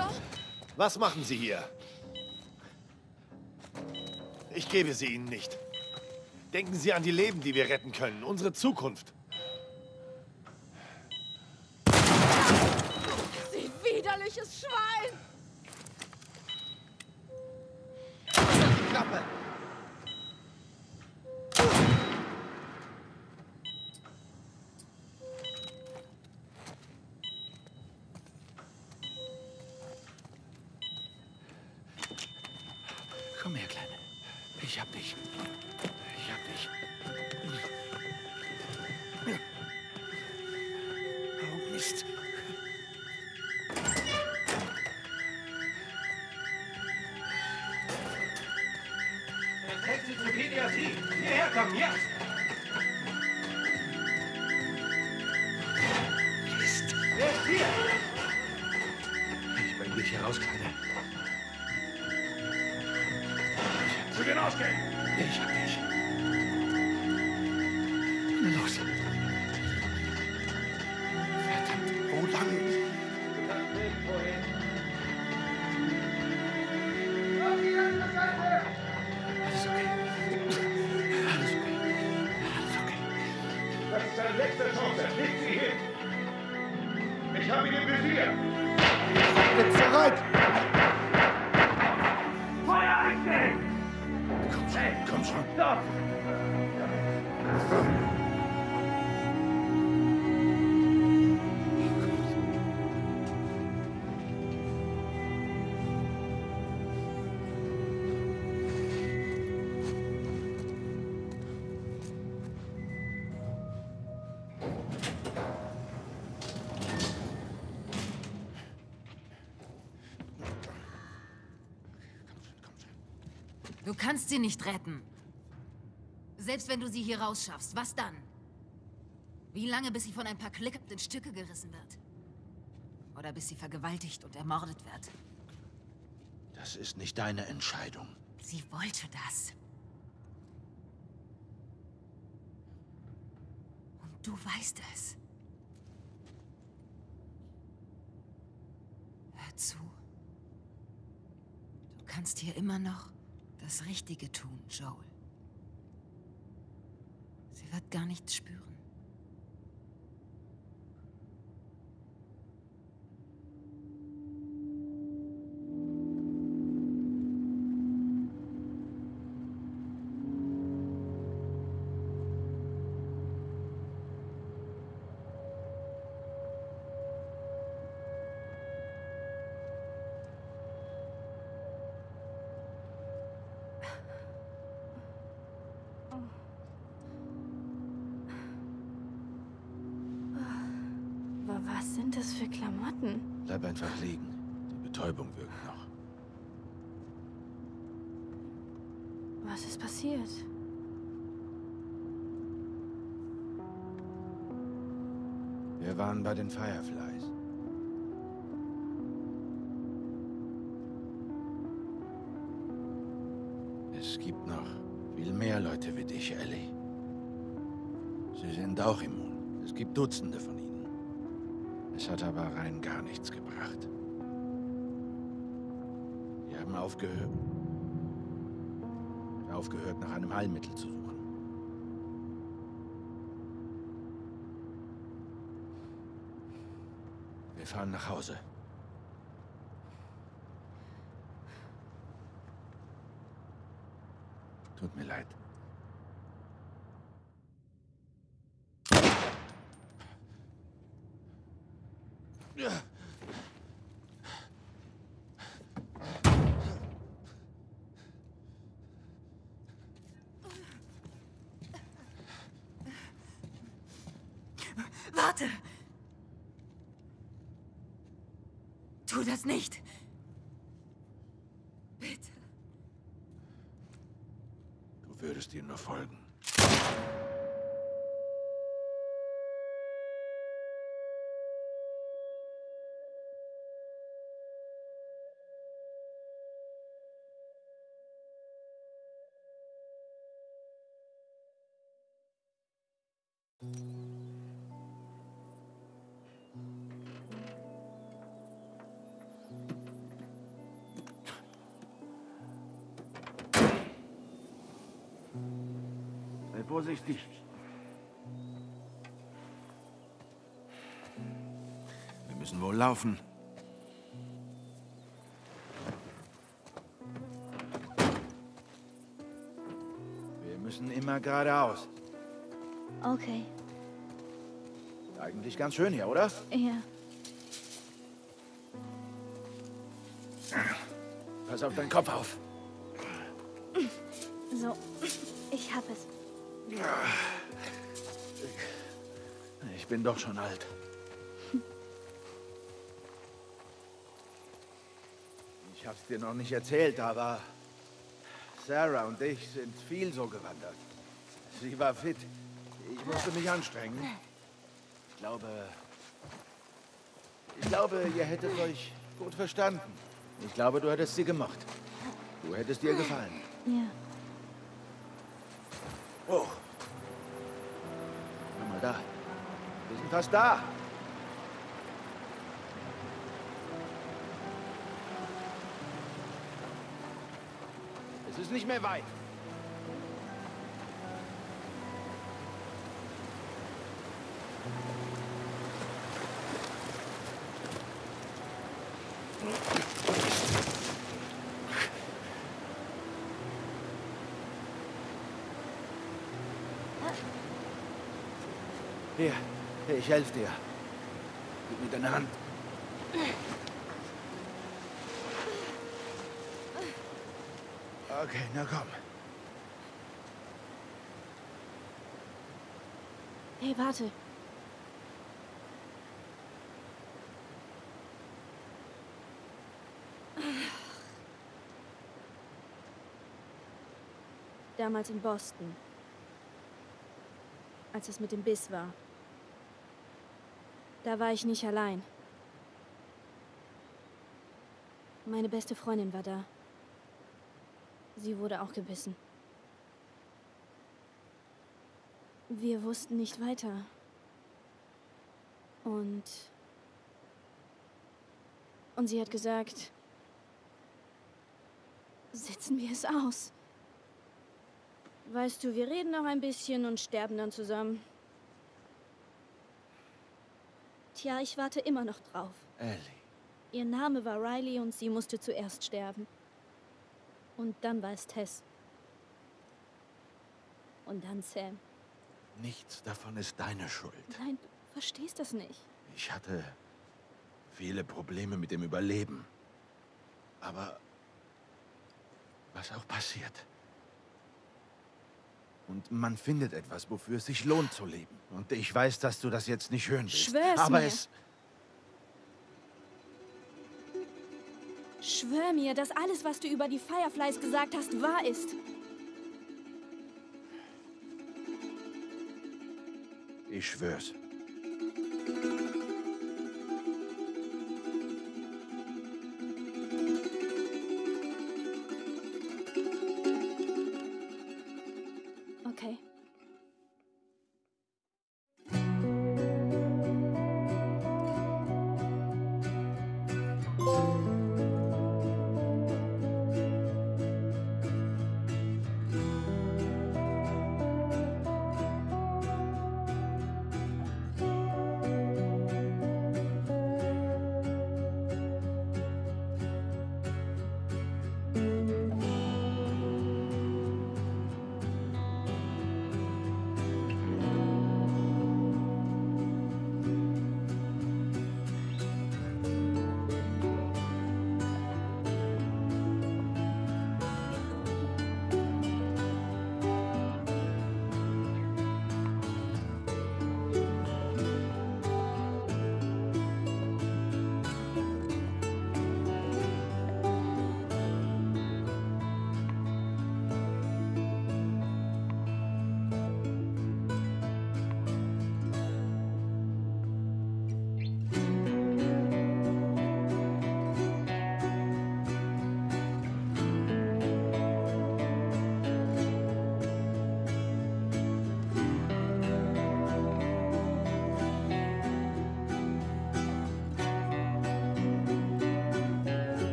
Victor? Was machen Sie hier? Ich gebe sie Ihnen nicht. Denken Sie an die Leben, die wir retten können, unsere Zukunft. Sie widerliches Schwein! Klappe! Komm her, Kleine. Ich hab dich. Ich hab dich. Oh, Mist. Detective zur Pädiatrie. Hierher kommen, jetzt! Mist. Wer ist hier? Ich bring dich hier raus, Kleine. Zu den Ausgängen! Ich hab dich. Na los. Verdammt, wo lang? Du kannst nicht wohin. Alles okay. Alles okay. Alles okay. Das ist deine letzte Chance. Leg sie hin. Ich habe ihn im Visier. Bin zurück! Feuer einstellen! Komm schon. Stopp! Du kannst sie nicht retten. Selbst wenn du sie hier rausschaffst, was dann? Wie lange, bis sie von ein paar Klick in Stücke gerissen wird? Oder bis sie vergewaltigt und ermordet wird? Das ist nicht deine Entscheidung. Sie wollte das. Und du weißt es. Hör zu. Du kannst hier immer noch das Richtige tun, Joel. Sie wird gar nichts spüren. Was sind das für Klamotten? Bleib einfach liegen. Die Betäubung wirkt noch. Was ist passiert? Wir waren bei den Fireflies. Es gibt noch viel mehr Leute wie dich, Ellie. Sie sind auch immun. Es gibt Dutzende von ihnen. Es hat aber rein gar nichts gebracht. Wir haben aufgehört, nach einem Heilmittel zu suchen. Wir fahren nach Hause. Tut mir leid. Warte! Tu das nicht! Bitte. Du würdest ihr nur folgen. vorsichtig. Wir müssen wohl laufen. Wir müssen immer geradeaus. Okay. Eigentlich ganz schön hier, oder? Ja. Pass auf deinen Kopf auf. So, ich hab es. Ich bin doch schon alt. Ich hab's dir noch nicht erzählt, aber Sarah und ich sind viel so gewandert. Sie war fit. Ich musste mich anstrengen. Ich glaube, ihr hättet euch gut verstanden. Ich glaube, du hättest sie gemocht. Du hättest ihr gefallen. Ja. Oh. Schau mal da. Wir sind fast da. Es ist nicht mehr weit. Hier, ich helfe dir. Gib mir deine Hand. Okay, na komm. Hey, warte. Damals in Boston. Als es mit dem Biss war. Da war ich nicht allein. Meine beste Freundin war da. Sie wurde auch gebissen. Wir wussten nicht weiter. Und sie hat gesagt, sitzen wir es aus. Weißt du, wir reden noch ein bisschen und sterben dann zusammen. Tja, ich warte immer noch drauf. Ellie. Ihr Name war Riley und sie musste zuerst sterben. Und dann war es Tess. Und dann Sam. Nichts davon ist deine Schuld. Nein, du verstehst das nicht. Ich hatte viele Probleme mit dem Überleben. Aber was auch passiert. Und man findet etwas, wofür es sich lohnt zu leben. Und ich weiß, dass du das jetzt nicht hören willst. Schwör's aber mir. Schwör mir, dass alles, was du über die Fireflies gesagt hast, wahr ist. Ich schwör's. Okay.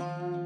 Ordnung.